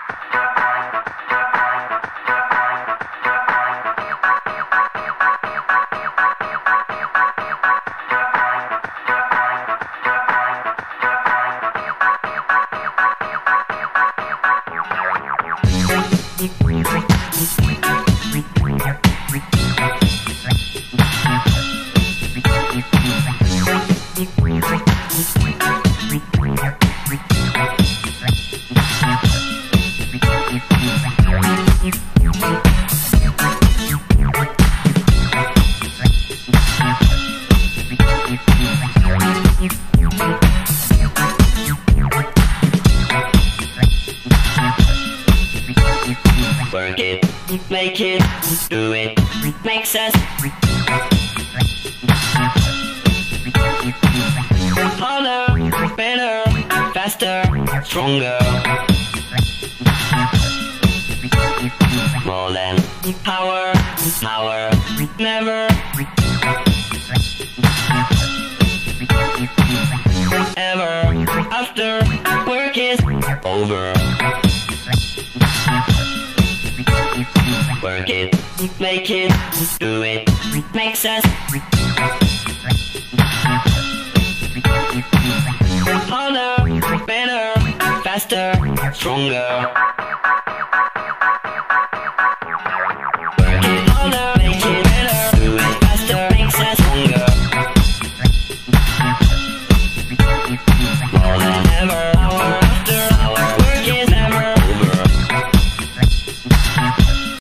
Work it, make it, do it, makes us harder, better, faster, stronger. More than power, power, never ever after work is over. Work it, make it, do it, makes us harder, better, faster, stronger.